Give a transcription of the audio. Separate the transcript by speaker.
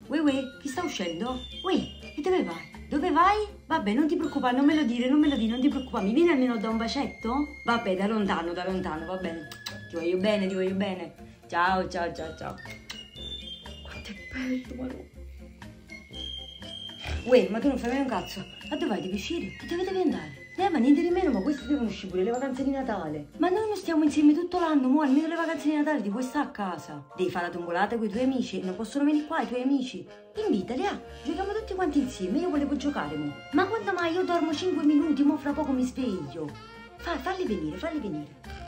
Speaker 1: Uè, chi sta uscendo? Uè, e dove vai? Dove vai? Vabbè, non ti preoccupare, non me lo dire, non ti preoccupare. Mi vieni almeno da un bacetto? Vabbè, da lontano, va bene. Ti voglio bene, ti voglio bene. Ciao. Quanto è bello, ma no. Uè, ma tu non fai mai un cazzo. Ma dove vai? Devi uscire? Ma dove devi andare? Ma niente di meno, ma questi devono uscire pure le vacanze di Natale. Ma noi non stiamo insieme tutto l'anno, mo almeno le vacanze di Natale ti puoi stare a casa. Devi fare la tombolata con i tuoi amici, non possono venire qua i tuoi amici. Invitali, giochiamo tutti quanti insieme, io volevo giocare mo. Ma quando mai? Io dormo 5 minuti, mo fra poco mi sveglio. Falli venire.